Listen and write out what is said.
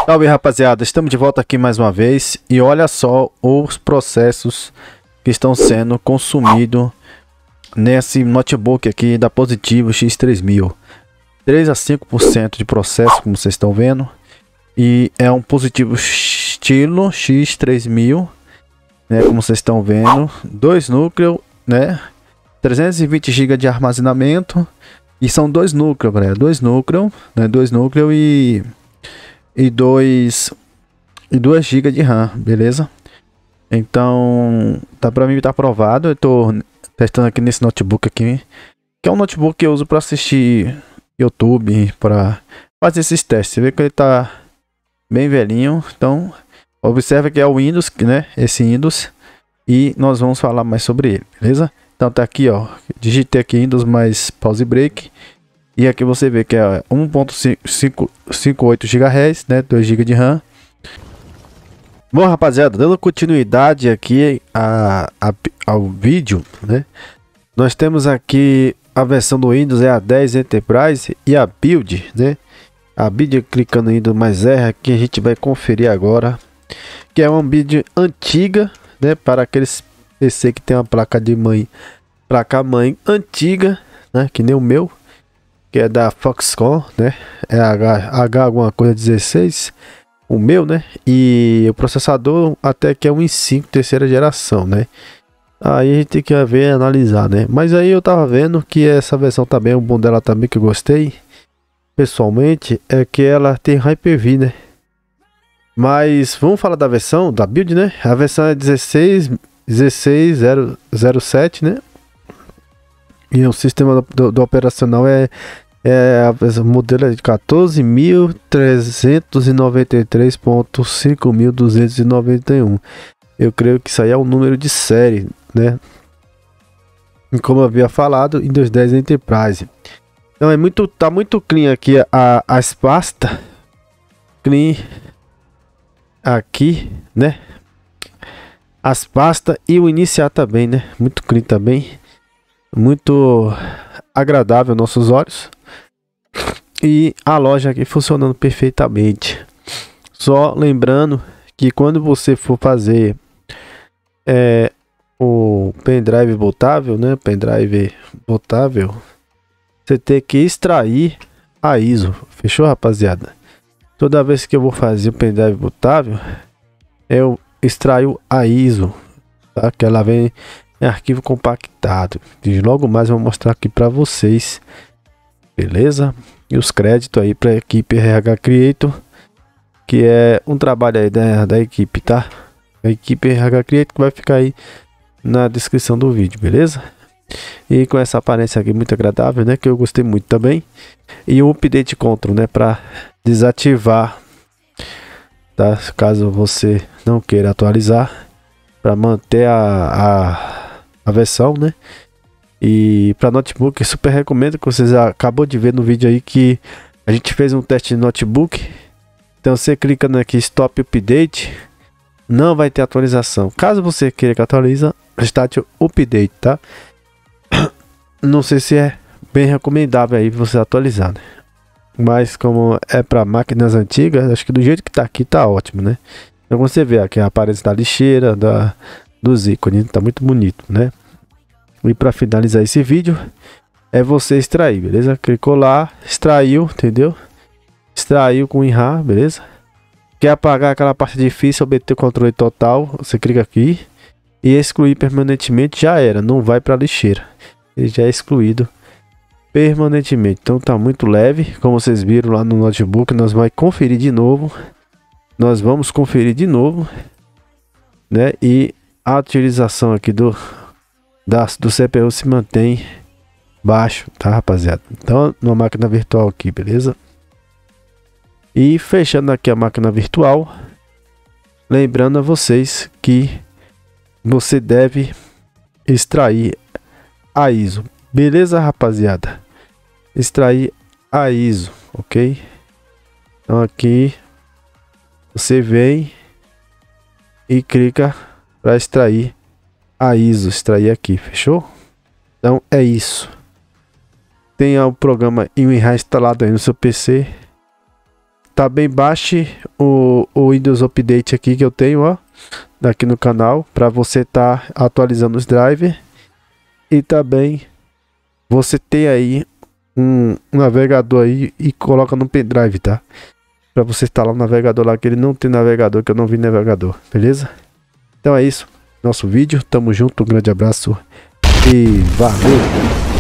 Salve, rapaziada, estamos de volta aqui mais uma vez e olha só os processos que estão sendo consumidos nesse notebook aqui da Positivo X3000. 3 a 5% de processo, como vocês estão vendo, e é um Positivo estilo X3000, né, como vocês estão vendo, 2 núcleos, né, 320 GB de armazenamento, e são 2 núcleos, galera, 2 núcleos, né, 2 núcleos e 2 GB de RAM, beleza? Então, tá para mim, tá aprovado. Eu tô testando aqui nesse notebook aqui, que é um notebook que eu uso para assistir YouTube, para fazer esses testes. Você vê que ele tá bem velhinho, então observa que é o Windows, né? Esse Windows, e nós vamos falar mais sobre ele, beleza? Então tá aqui, ó, digitei aqui Windows mais pause break. E aqui você vê que é 1.58 GHz, né? 2 GB de RAM. Bom, rapaziada, dando continuidade aqui ao vídeo, né? Nós temos aqui a versão do Windows, é a 10 Enterprise, e a build, né? A build, clicando em Windows mais R, aqui a gente vai conferir agora, que é uma build antiga, né? Para aqueles PC que tem uma placa mãe antiga, né? Que nem o meu, que é da Foxconn, né? É H alguma coisa 16, o meu, né? E o processador até que é um i5 terceira geração, né? Aí a gente tem que ver, analisar, né? Mas aí eu tava vendo que essa versão também, o bom dela também que eu gostei, pessoalmente, é que ela tem Hyper-V, né? Mas vamos falar da versão, da build, né? A versão é 16007, né? E o sistema do operacional o modelo é de 14.393.5291. Eu creio que isso aí é o número de série, né? E como eu havia falado, Windows 10 Enterprise. Então tá muito clean aqui as pastas. Clean aqui, né? As pastas e o iniciar também, né? Muito clean também. Muito agradável aos nossos olhos. E a loja aqui funcionando perfeitamente. Só lembrando que quando você for fazer o pendrive botável, né? Pendrive botável, você tem que extrair a ISO. Fechou, rapaziada? Toda vez que eu vou fazer o pendrive botável, eu extraio a ISO, tá? Que ela vem em arquivo compactado. E logo mais eu vou mostrar aqui para vocês, beleza? E os créditos aí para a equipe RH Creator, que é um trabalho aí da equipe, tá? A equipe RH Creator, que vai ficar aí na descrição do vídeo, beleza? E com essa aparência aqui muito agradável, né? Que eu gostei muito também. E o update control, né? Para desativar, tá? Caso você não queira atualizar, para manter a versão, né? E para notebook, super recomendo, que vocês acabou de ver no vídeo aí que a gente fez um teste de notebook. Então você clica aqui Stop Update, não vai ter atualização. Caso você queira que atualize, Start Update, tá? Não sei se é bem recomendável aí você atualizar, né? Mas como é para máquinas antigas, acho que do jeito que tá aqui tá ótimo, né? Então você vê aqui a aparência da lixeira, dos ícones, tá muito bonito, né? E para finalizar esse vídeo, é você extrair, beleza? Clicou lá, extraiu, entendeu? Extraiu com WinRAR, beleza? Quer apagar aquela parte difícil, obter o controle total, você clica aqui e excluir permanentemente, já era, não vai para lixeira. Ele já é excluído permanentemente. Então tá muito leve, como vocês viram lá no notebook. Nós vamos conferir de novo. Né? E a utilização aqui do CPU se mantém baixo, tá, rapaziada? Então, numa máquina virtual aqui, beleza? E fechando aqui a máquina virtual, lembrando a vocês que você deve extrair a ISO, beleza, rapaziada? Extrair a ISO, ok? Então aqui você vem e clica para extrair a ISO, extrair aqui, fechou? Então é isso. Tenha o programa WinRAR instalado aí no seu PC Também baixe o Windows Update aqui que eu tenho, ó, daqui no canal, para você estar atualizando os drivers. E também você tem aí um navegador aí e coloca no pendrive, tá? Para você instalar um navegador lá, que ele não tem navegador, que eu não vi navegador, beleza? Então é isso, nosso vídeo, tamo junto, um grande abraço e valeu!